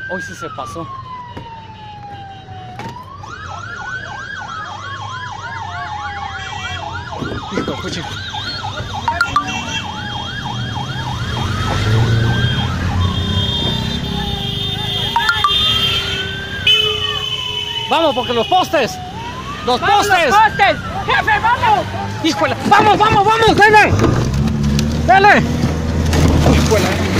Hoy sí se pasó. Hijo, coche. Vamos, porque los postes. Los postes. Los postes. Jefe, vamos. Híjole. Vamos, vamos, vamos. Dale. Dale. Híjole.